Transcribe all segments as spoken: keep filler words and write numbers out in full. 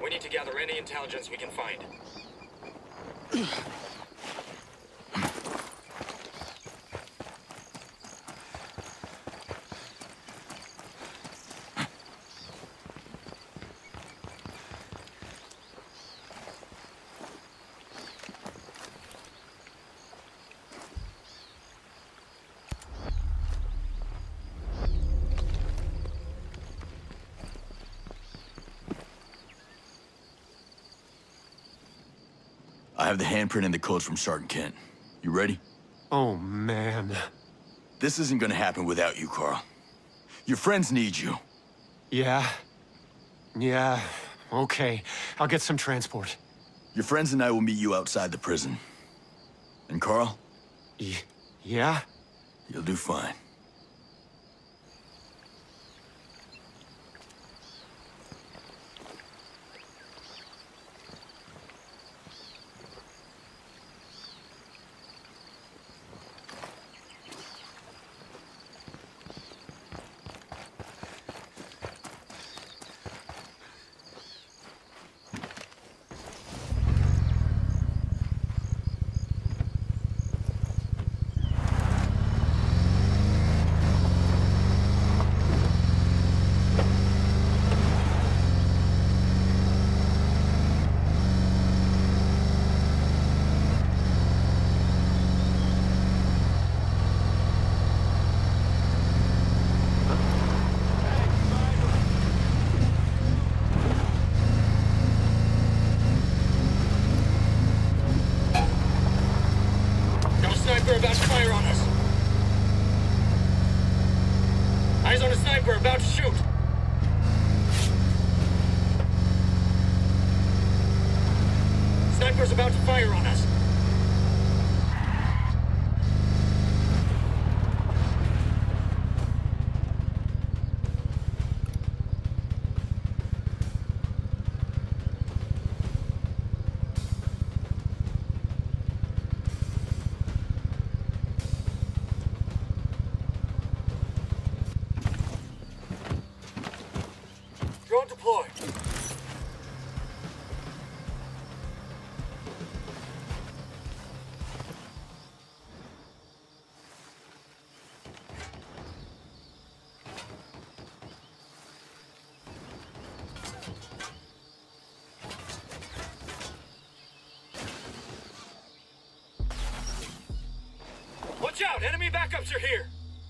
We need to gather any intelligence we can find. I have the handprint and the codes from Sergeant Kent. You ready? Oh, man. This isn't gonna happen without you, Carl. Your friends need you. Yeah. Yeah. Okay. I'll get some transport. Your friends and I will meet you outside the prison. And Carl? Y- yeah? You'll do fine. Sniper about to fire on us. Eyes on a sniper about to shoot. Sniper's about to fire on us. Drone deployed. Watch out! Enemy backups are here!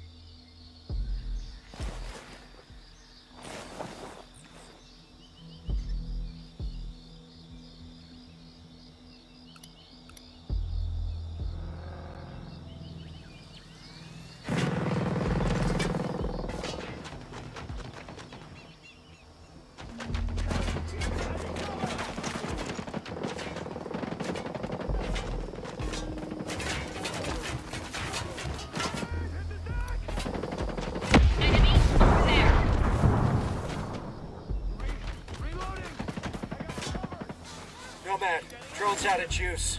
Nomad, drone's out of juice.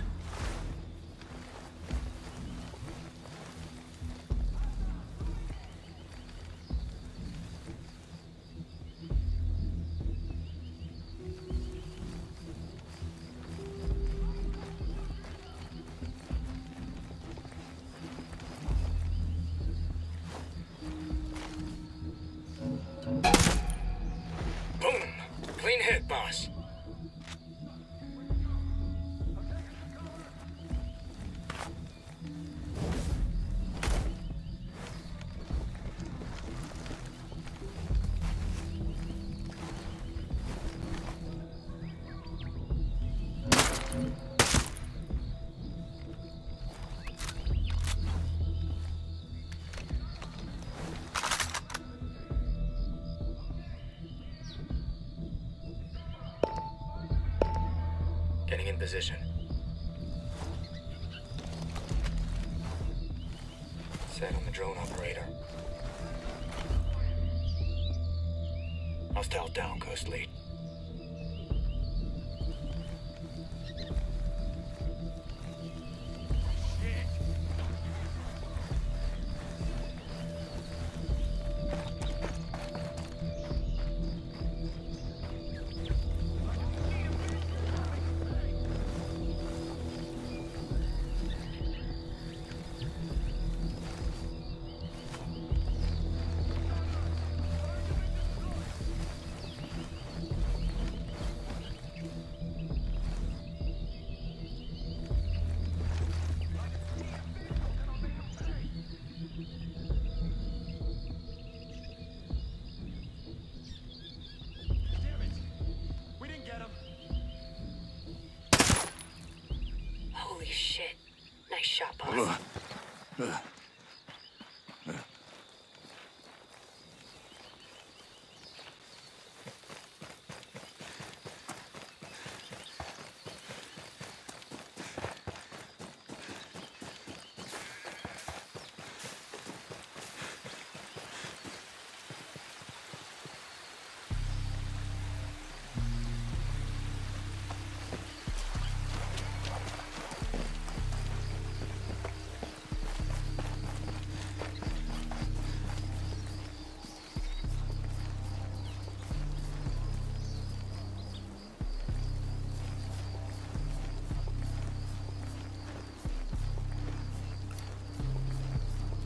Boom! Clean hit, boss. Getting in position. Set on the drone operator. Hostile down, coast lead.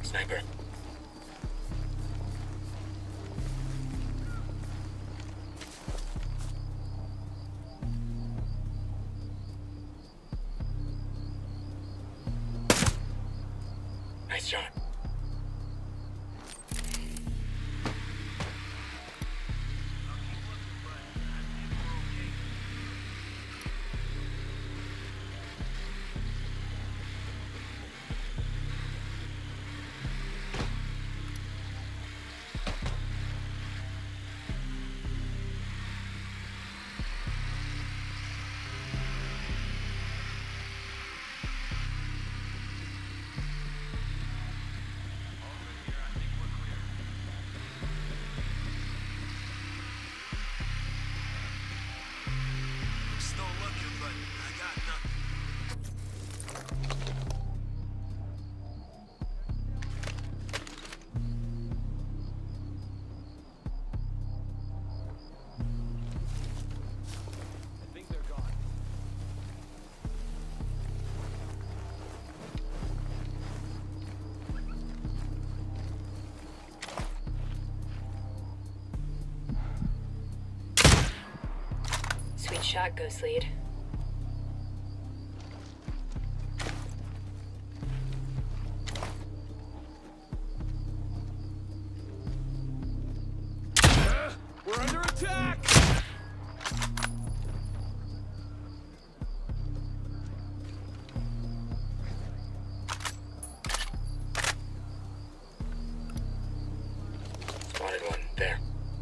Sniper. Nice shot. Sweet shot, Ghost Lead. We're under attack! Spotted one. There.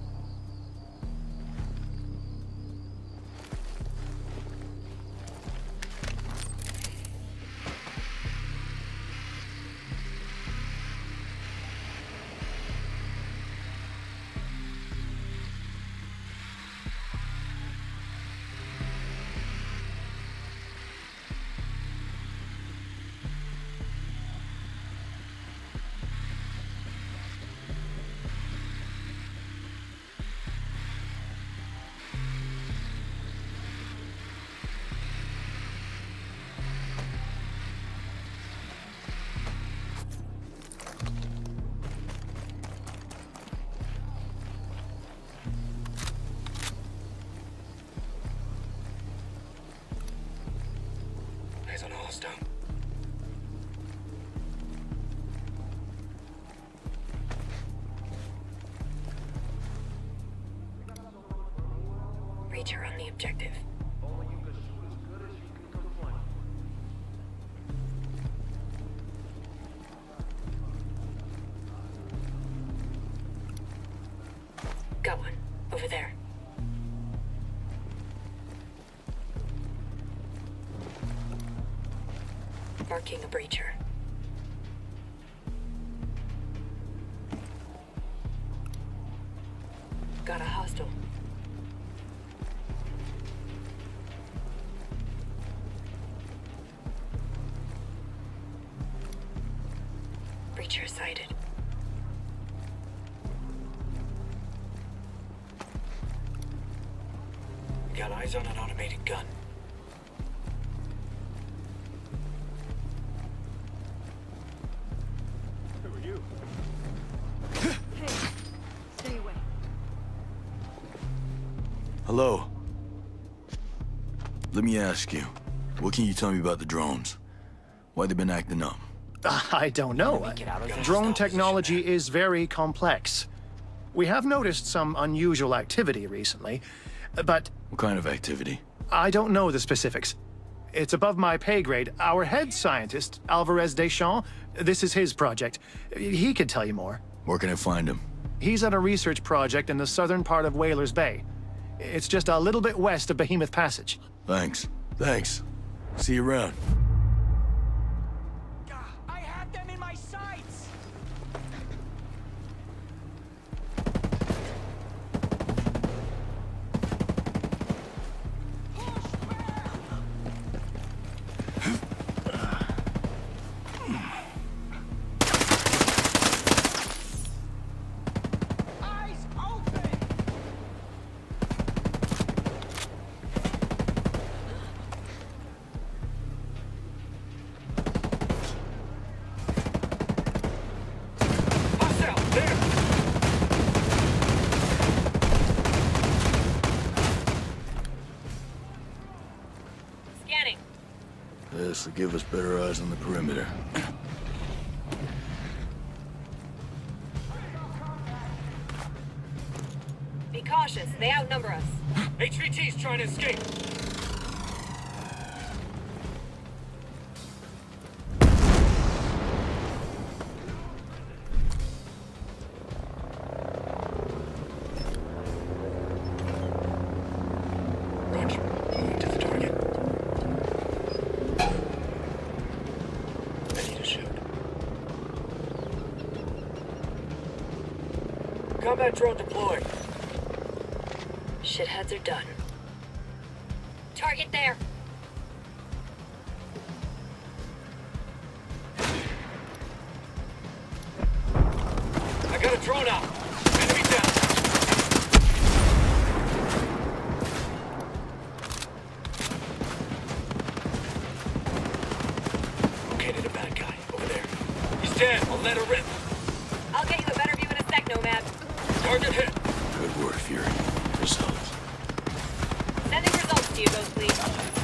Eyes on a hostile. Reacher on the objective. Got one. Over there. Marking a breacher. Got a hostile. Breacher sighted. Got eyes on an automated gun. Who are you? Hey, stay away. Hello. Let me ask you, what can you tell me about the drones? Why they been acting up? I don't know. Drone technology is very complex. We have noticed some unusual activity recently, but What kind of activity? I don't know the specifics. It's above my pay grade. Our head scientist, Alvarez Deschamps, this is his project. He could tell you more. Where can I find him? He's at a research project in the southern part of Whalers Bay. It's just a little bit west of Behemoth Passage. Thanks. Thanks. See you around. I had them in my sights! Eyes open! This will give us better eyes on the perimeter. Be cautious. They outnumber us. H V T's trying to escape. Roger. Moving to the target. I need a shoot. Combat drone deployed. Shitheads are done. Target there. I got a drone out. Enemy down. Located a bad guy over there. He's dead. I'll let her rip. I'll get you a better view in a sec, Nomad. Target hit. Good work, Fury. Results. Sending results to you, Ghost Lead.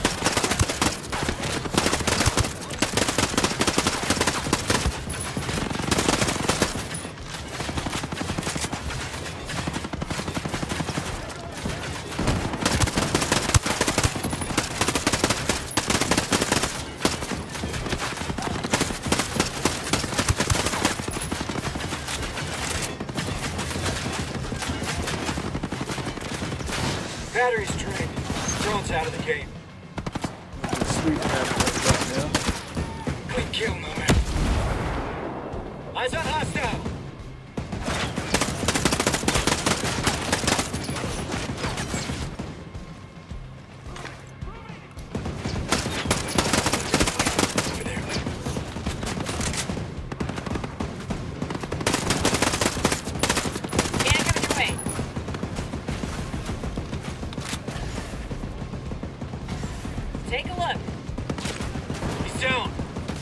Battery's drained. Drone's out of the game. Sweet right now. Clean kill, Nomad. Eyes on hostile. Over there. Scan coming your way. Take a look. He's down.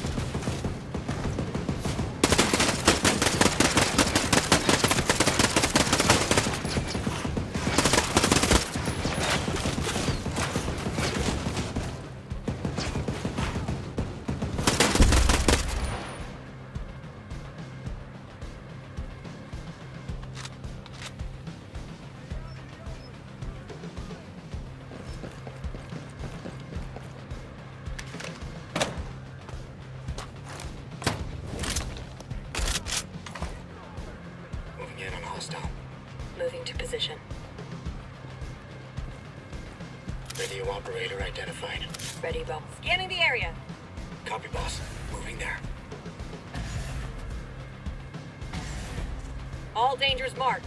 Moving in on hostile. Moving to position. Radio operator identified. Ready, Bo. Scanning the area. Copy, boss. Moving there. All dangers marked.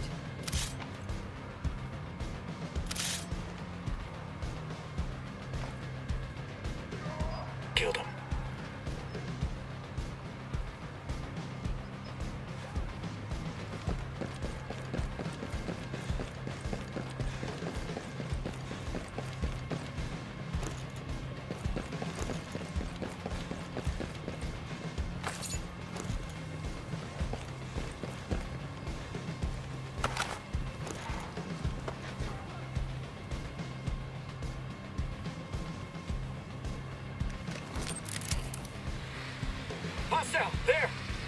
Killed him. Hostile, there!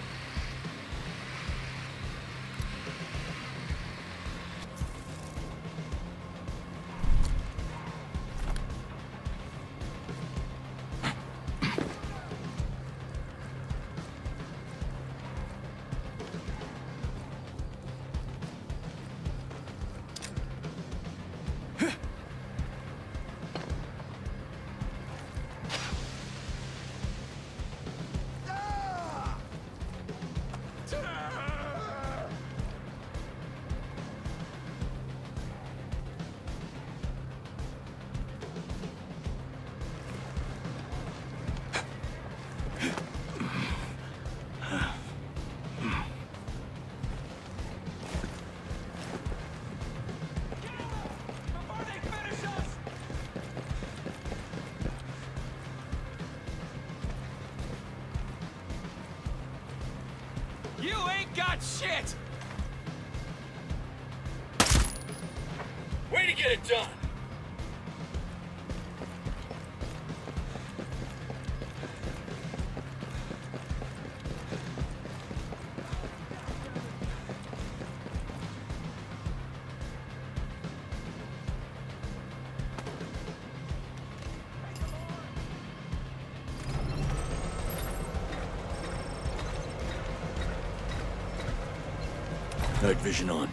You ain't got shit! Way to get it done! Night vision on.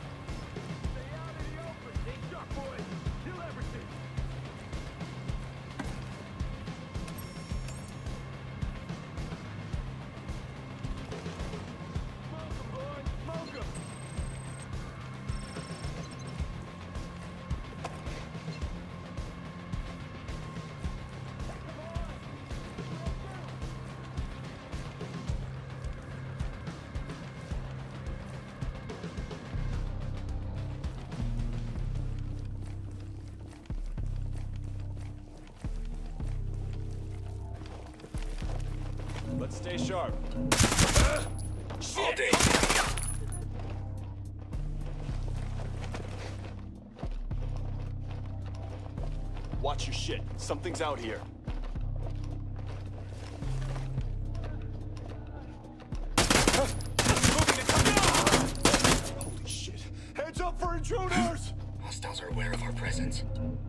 Let's stay sharp. All day. Watch your shit. Something's out here. Holy shit. Heads up for intruders! Hostiles are aware of our presence.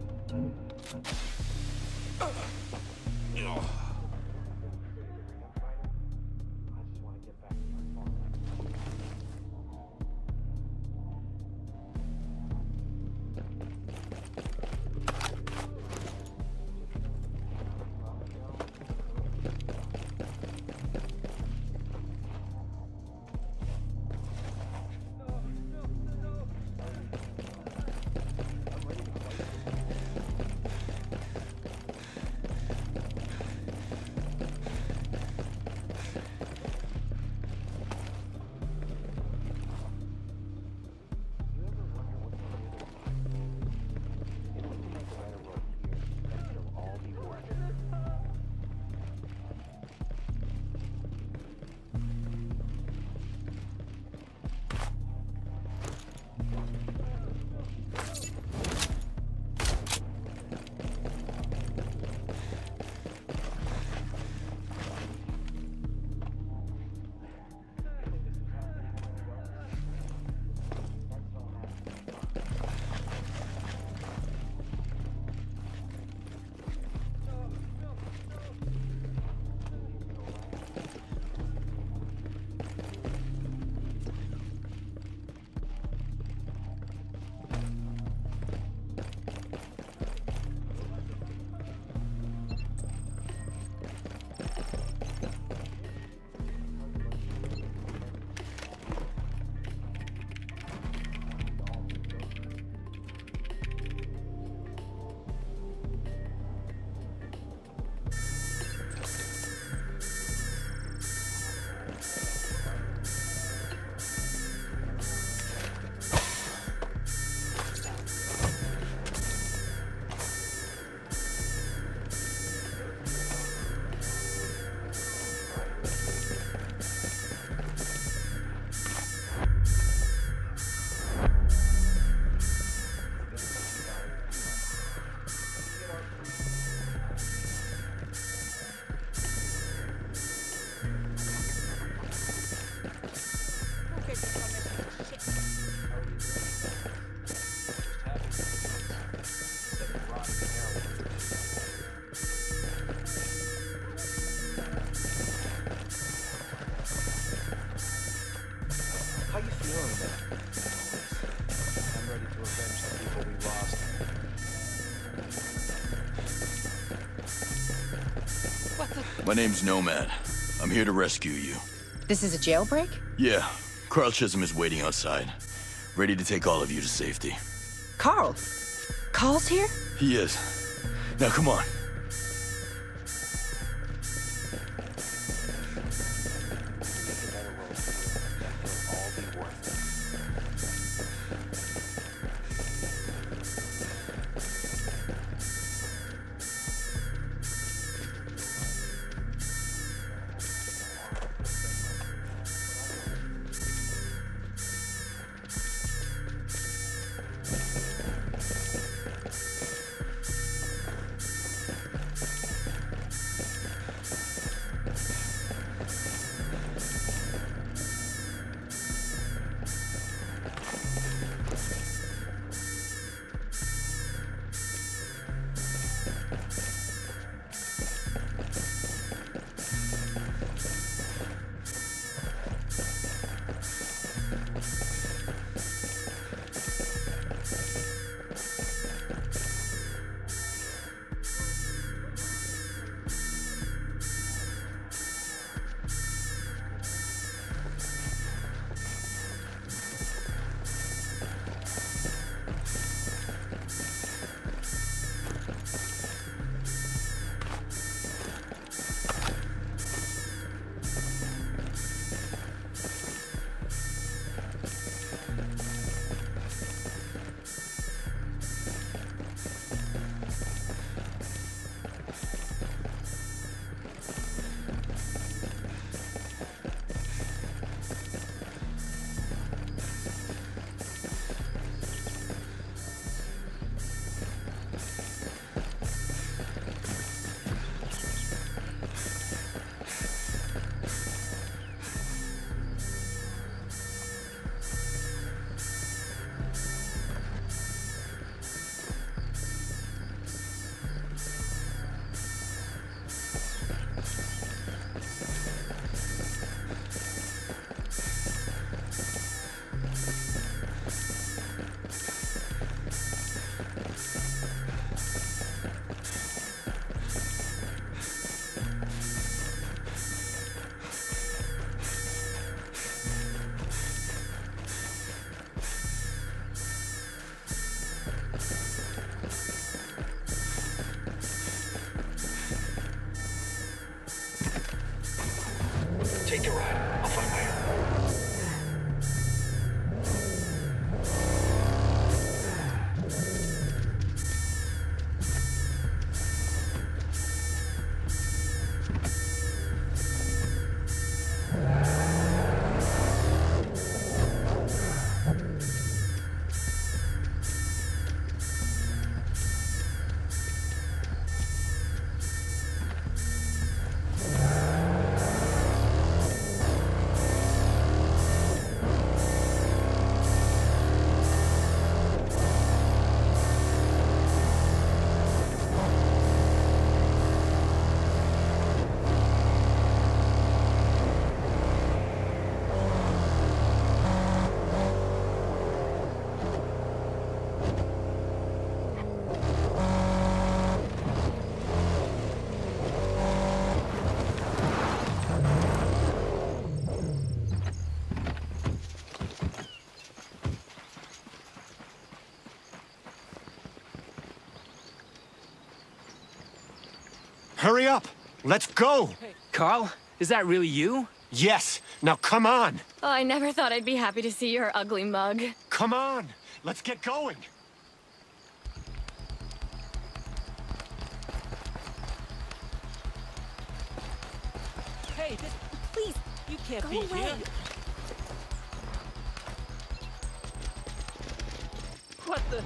My name's Nomad. I'm here to rescue you. This is a jailbreak? Yeah. Carl Chisum is waiting outside, ready to take all of you to safety. Carl? Carl's here? He is. Now come on. Take the ride. I'll find my own. Hurry up! Let's go! Hey, Carl, is that really you? Yes! Now come on! Oh, I never thought I'd be happy to see your ugly mug. Come on! Let's get going! Hey, this, please, you can't Go be away. here. What the?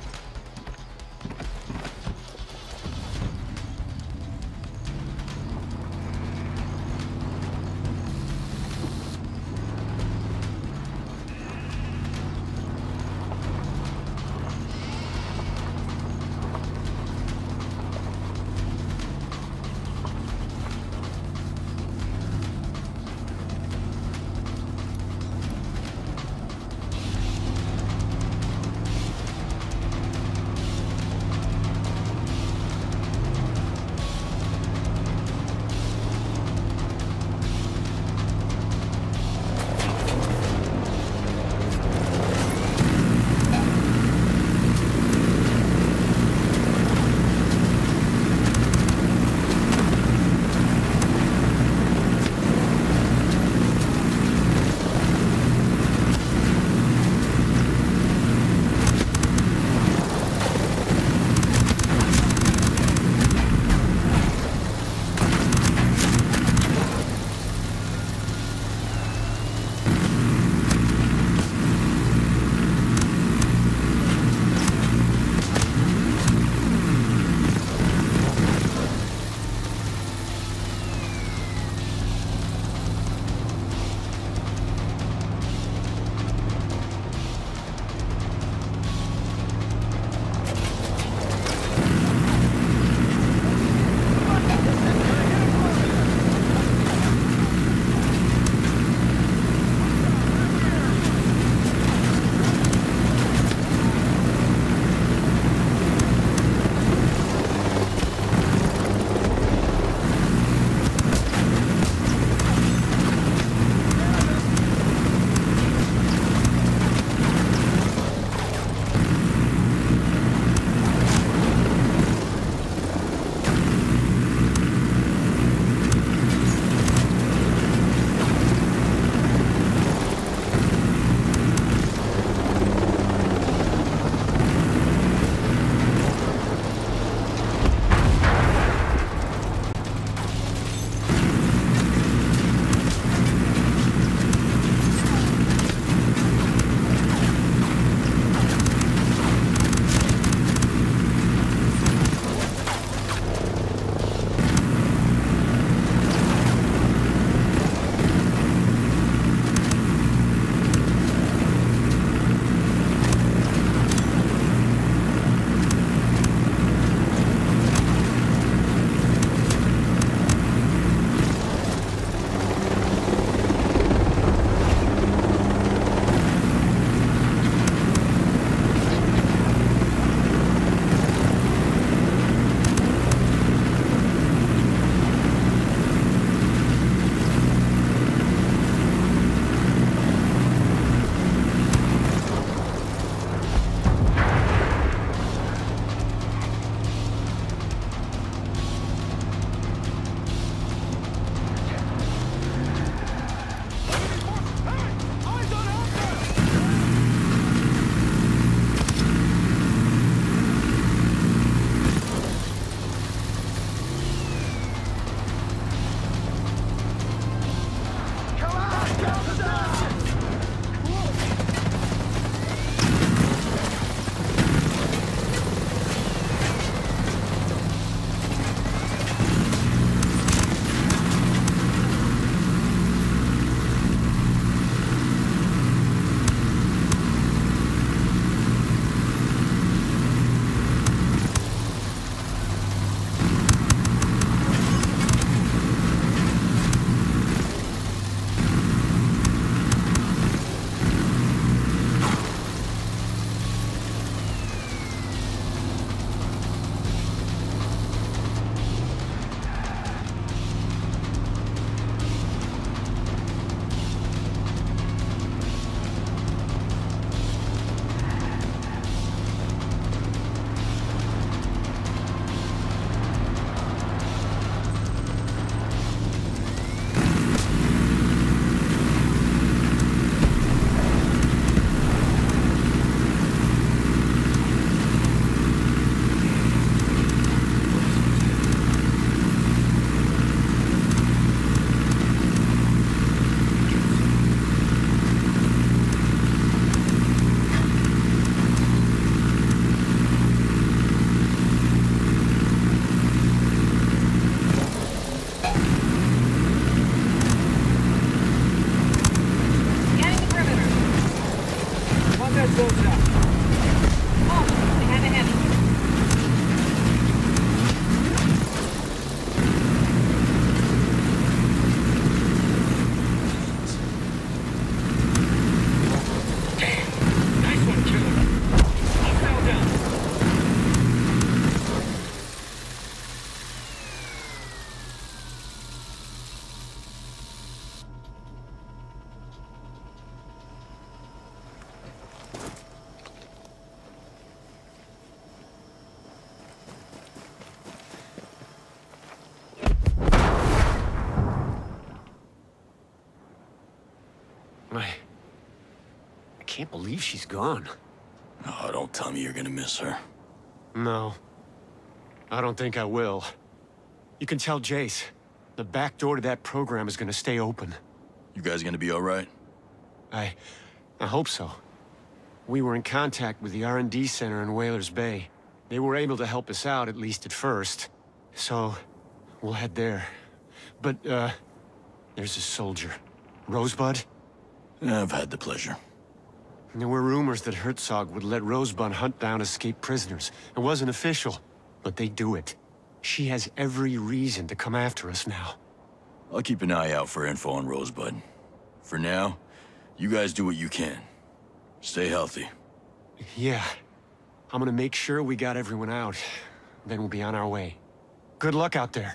believe she's gone. Oh, don't tell me you're gonna miss her. No. I don't think I will. You can tell Jace. The back door to that program is gonna stay open. You guys gonna be all right? I... I hope so. We were in contact with the R and D center in Whalers Bay. They were able to help us out, at least at first. So, we'll head there. But, uh... there's a soldier. Rosebud? I've had the pleasure. There were rumors that Herzog would let Rosebud hunt down escaped prisoners. It wasn't official, but they do it. She has every reason to come after us now. I'll keep an eye out for info on Rosebud. For now, you guys do what you can. Stay healthy. Yeah. I'm gonna make sure we got everyone out. Then we'll be on our way. Good luck out there.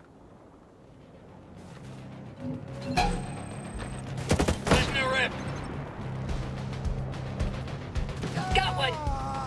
Listen to rip. Got one!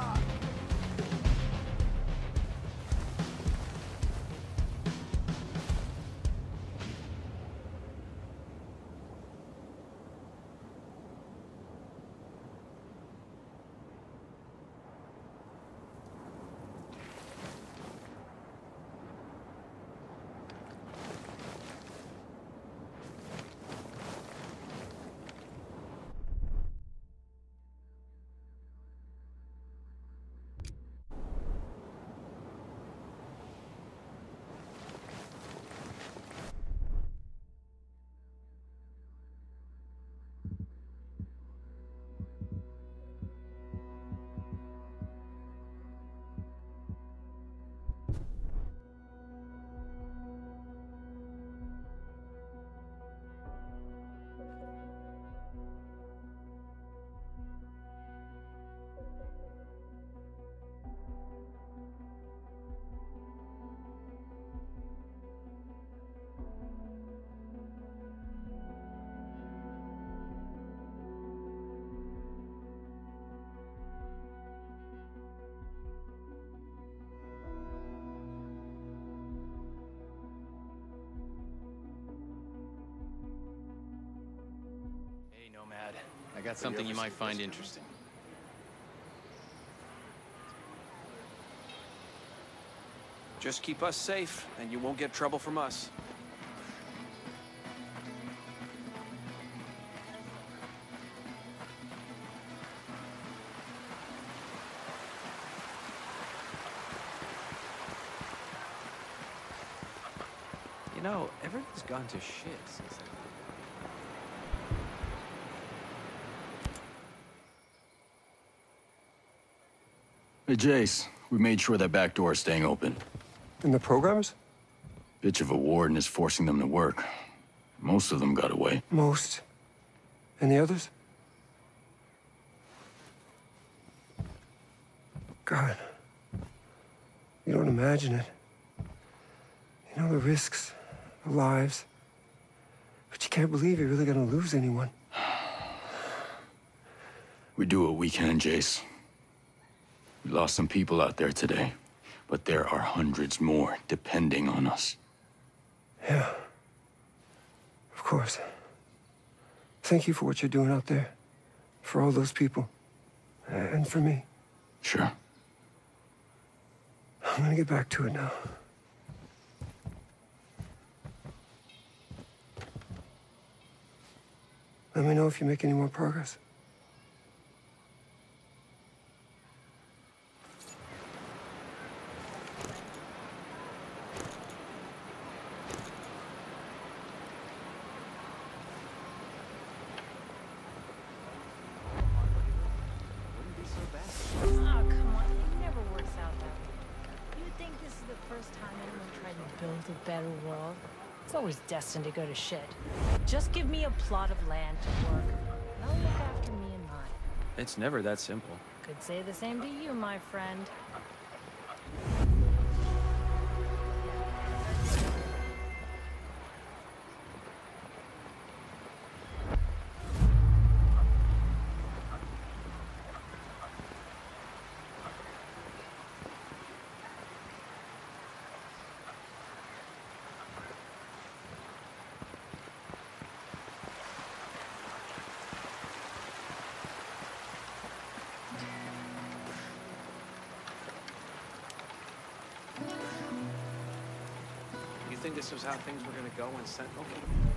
Nomad, I got something you might find interesting. Just keep us safe, and you won't get trouble from us. You know, everything's gone to shit since I... Hey, Jace, we made sure that back door is staying open. And the programmers? Bitch of a warden is forcing them to work. Most of them got away. Most. And the others? God. You don't imagine it. You know the risks, the lives. But you can't believe you're really gonna lose anyone. We do what we can, Jace. We lost some people out there today, but there are hundreds more depending on us. Yeah. Of course. Thank you for what you're doing out there. For all those people. And for me. Sure. I'm gonna get back to it now. Let me know if you make any more progress. Better world. It's always destined to go to shit. Just give me a plot of land to work. And I'll look after me and mine. It's never that simple. Could say the same to you, my friend. think this was how things were gonna go when Sentinel came?